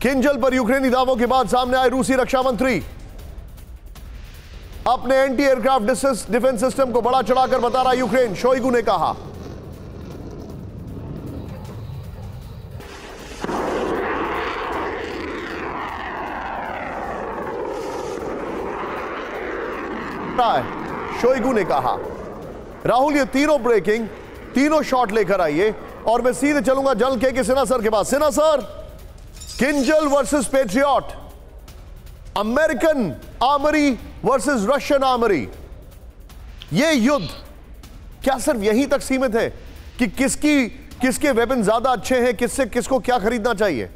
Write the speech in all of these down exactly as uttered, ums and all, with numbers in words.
किंजल पर यूक्रेनी दावों के बाद सामने आए रूसी रक्षा मंत्री। अपने एंटी एयरक्राफ्ट डिफेंस सिस्टम को बड़ा चढ़ाकर बता रहा यूक्रेन। शोइगु ने कहा शोइगु ने कहा राहुल ये तीनों ब्रेकिंग तीनों शॉट लेकर आइए और मैं सीधे चलूंगा जल के सिन्हा सर के पास। Sinha sir, Kinzhal versus Patriot, American armoury versus Russian armoury, ये युद्ध क्या सिर्फ यहीं तक सीमित है कि किसकी किसके वेपन ज्यादा अच्छे हैं, किससे किसको क्या खरीदना चाहिए?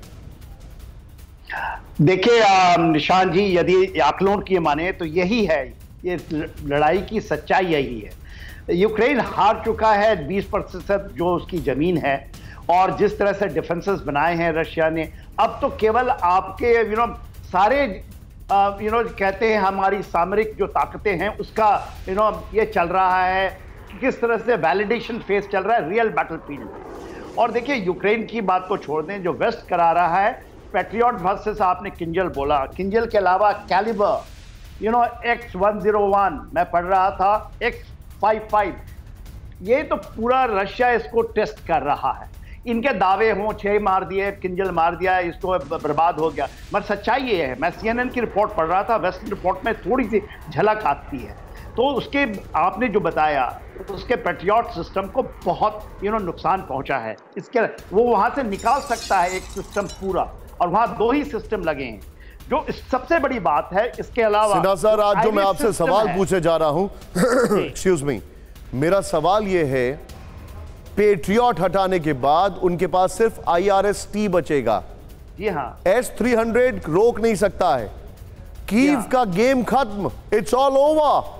देखिए निशान जी, यदि आकलन की माने तो यही है, ये लड़ाई की सच्चाई यही है। यूक्रेन हार चुका है बीस प्रतिशत जो उसकी जमीन है, और जिस तरह से डिफेंसेस बनाए हैं रशिया ने, अब तो केवल आपके यू नो सारे यू नो कहते हैं हमारी सामरिक जो ताकतें हैं उसका यू नो ये चल रहा है, किस तरह से वैलिडेशन फेज चल रहा है रियल बैटलफील्ड। और देखिए यूक्रेन की बात को छोड़ दें, जो वेस्ट करा रहा है पैट्रियट वर्सेस आपने किंजल बोला, किंजल के अलावा calibre you know X one zero one मैं पढ़ रहा था, एक्स फाइव फाइव, ये तो पूरा रशिया इसको टेस्ट कर रहा है। इनके दावे हों छह मार दिए, किंजल मार दिया, इसको बर्बाद हो गया, मगर सच्चाई ये है, मैं सीएनएन की रिपोर्ट पढ़ रहा था, वेस्ट रिपोर्ट में थोड़ी सी झलक आती है, तो उसके आपने जो बताया तो उसके पैट्रियट सिस्टम को बहुत यू नो नुकसान पहुंचा है। इसके वो वहां से निकाल सकता है एक सिस्टम पूरा, और वहां दो ही सिस्टम लगे हैं, जो सबसे बड़ी बात है। इसके अलावा सिन्हा सर, आज जो मैं आपसे सवाल पूछे जा रहा हूं, एक्सक्यूज मी, मेरा सवाल यह है, पेट्रियट हटाने के बाद उनके पास सिर्फ आई आर एस टी बचेगा। जी हाँ, एस थ्री हंड्रेड रोक नहीं सकता है। कीव का गेम खत्म, इट्स ऑल ओवर।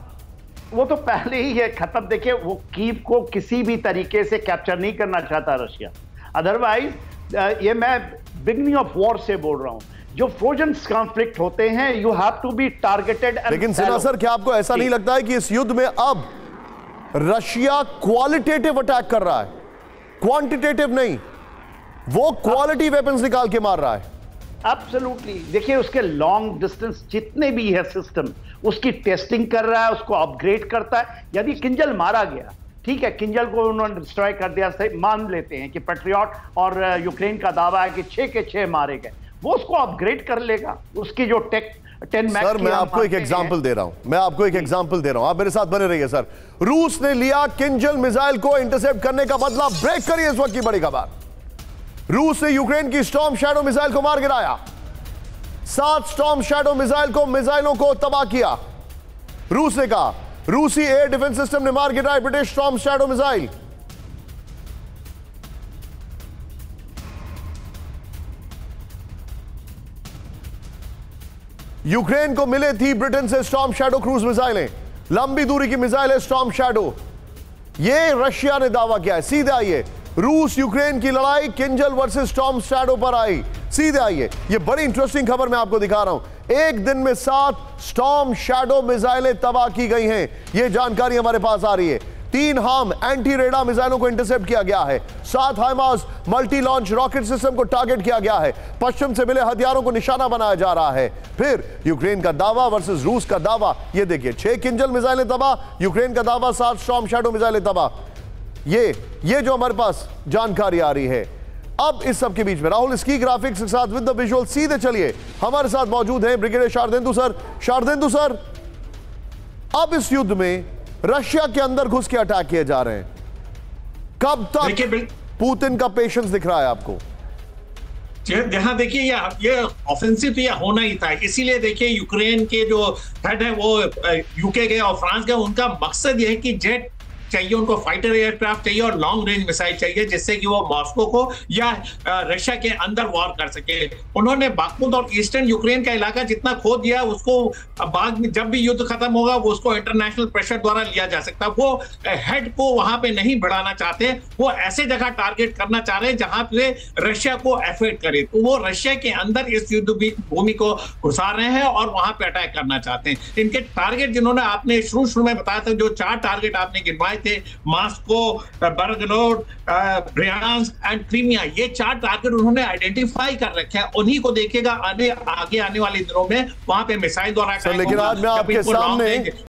वो तो पहले ही है खत्म। देखिए वो कीव को किसी भी तरीके से कैप्चर नहीं करना चाहता रशिया, अदरवाइज ये मैं बिगनिंग ऑफ वॉर से बोल रहा हूं, जो फ्रोजन कॉन्फ्लिक्ट होते हैं you have to be targeted. लेकिन सिन्हा सर, क्या आपको ऐसा नहीं लगता है कि इस युद्ध में अब रशिया क्वालिटेटिव अटैक कर रहा है, क्वांटिटेटिव नहीं, वो क्वालिटी वेपन्स निकाल के मार रहा है? एब्सोल्युटली। देखिए उसके लॉन्ग डिस्टेंस जितने भी है सिस्टम, उसकी टेस्टिंग कर रहा है, उसको अपग्रेड करता है। यदि किंजल मारा गया, ठीक है, किंजल को उन्होंने डिस्ट्रॉय कर दिया, मान लेते हैं कि पैट्रियट और यूक्रेन का दावा है कि छह के छह मारे गए, वो उसको अपग्रेड कर लेगा, उसकी जो टेक टेन मैक्स। सर मैं आपको एक एग्जांपल दे रहा हूं, मैं आपको एक एग्जांपल दे रहा हूं, आप मेरे साथ बने रहिए सर। रूस ने लिया किंजल मिसाइल को इंटरसेप्ट करने का बदला, ब्रेक करिए इस वक्त की बड़ी खबर। रूस ने यूक्रेन की स्टॉर्म शैडो मिसाइल को मार गिराया, सात स्टॉर्म शैडो मिसाइल को मिसाइलों को तबाह किया। रूस ने कहा रूसी एयर डिफेंस सिस्टम ने मार गिराया British Storm Shadow missile. Ukraine को मिले थी ब्रिटेन से स्टॉर्म शैडो क्रूज मिसाइलें, लंबी दूरी की मिसाइल है स्टॉर्म शैडो, ये रशिया ने दावा किया है। सीधे आइए, रूस यूक्रेन की लड़ाई किंजल वर्सेस स्टॉर्म शैडो पर आई। सीधे आइए, ये बड़ी इंटरेस्टिंग खबर मैं आपको दिखा रहा हूं। एक दिन में सात स्टॉर्म शैडो मिसाइलें तबाह की गई हैं, यह जानकारी हमारे पास आ रही है। तीन हार्म एंटी रेडार मिसाइलों को इंटरसेप्ट किया गया है, सात HIMARS multi launch rocket system को टारगेट किया गया है, पश्चिम से मिले हथियारों को निशाना बनाया जा रहा है। फिर यूक्रेन का दावा वर्सेस रूस का दावा, ये देखिए, छह किंजल मिसाइलें तबाह, यूक्रेन का दावा सात स्टॉर्म शैडो मिसाइलें तबाह। ये ये जो हमारे पास जानकारी आ रही है। अब इस सब के बीच में राहुल इसकी ग्राफिक्स के साथ विद द विजुअल, सीधे चलिए, हमारे साथ मौजूद हैं brigadier Sharadendu sir. Sharadendu sir, अब इस युद्ध में रशिया के अंदर घुस के अटैक किए जा रहे हैं, कब तक पुतिन का पेशेंस दिख रहा है आपको? यहाँ देखिए, ये ये ऑफेंसिव तो ये होना ही था, इसीलिए देखिए यूक्रेन के जो हेड है वो यूके के और फ्रांस के, उनका मकसद ये है कि जेट चाहिए, उनको फाइटर एयरक्राफ्ट चाहिए और लॉन्ग रेंज मिसाइल चाहिए, जिससे कि वो मॉस्को को या रशिया के अंदर वॉर कर सके। उन्होंने बाखमुत और ईस्टर्न यूक्रेन का इलाका जितना खो दिया, उसको बाद में जब भी युद्ध खत्म होगा वो उसको इंटरनेशनल प्रेशर द्वारा लिया जा सकता है। वो हेड को वहां पे नहीं बढ़ाना चाहते, वो ऐसे जगह टारगेट करना चाह रहे हैं जहां पे रशिया को एफेक्ट करे, तो वो रशिया के अंदर इस युद्ध भूमि को घुसा रहे हैं और वहां पे अटैक करना चाहते हैं। इनके टारगेट जिन्होंने आपने शुरू शुरू में बताया था, जो चार टारगेट आपने गिनवाए, थे, Moscow, Belgorod, Bryansk and Crimea, ये चार टारगेट उन्होंने आइडेंटिफाई कर रखे हैं। उन्हीं को देखेगा आने आगे आने वाले दिनों में वहां पे मिसाइल द्वारा। लेकिन आज मैं आपके सामने